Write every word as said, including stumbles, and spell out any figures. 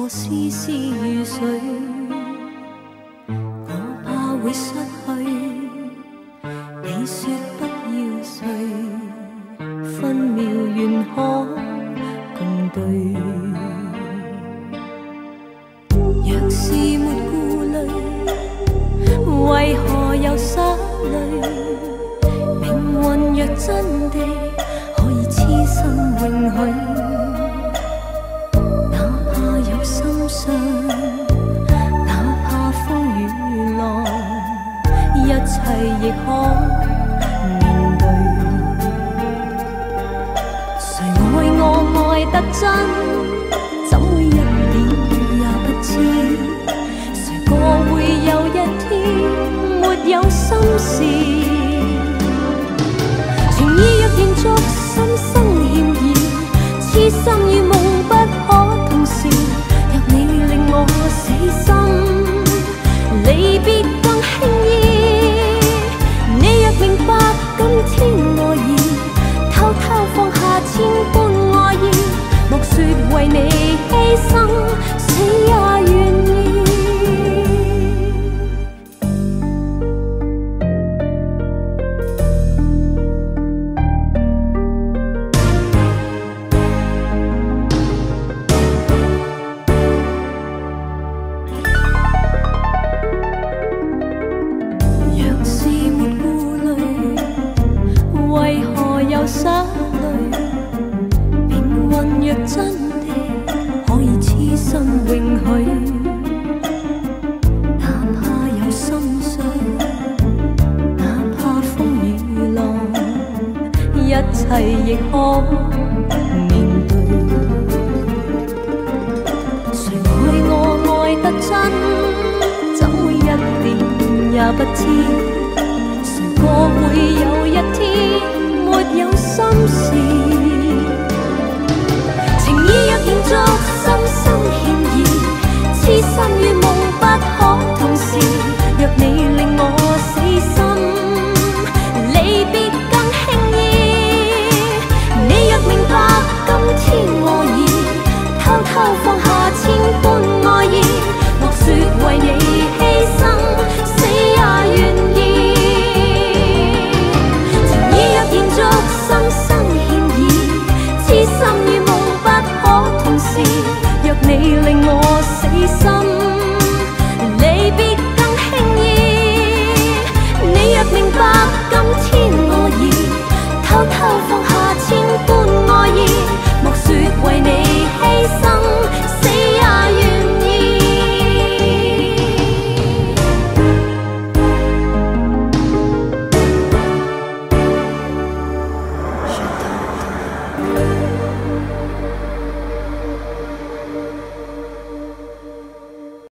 過絲絲雨水，我怕會失去。你說不要睡，分秒願可共對。若是沒顧慮，為何又灑淚？命運若真的可以痴心永許，哪怕有心傷，哪怕風雨浪，一切亦可面對。誰愛我愛得真，怎會一點也不知？誰過會有一天沒有心事？情意若然作心生歉意，痴心與夢不可同時。若你令我死心，離別更輕易。你若明白今天我已偷偷放下千般愛意，莫說為你犧牲，死也願意。灑淚，命運若真的可以痴心永許，哪怕有心傷，哪怕風雨浪，一切亦可面對。誰愛我愛得真，怎會一點也不知？誰過會有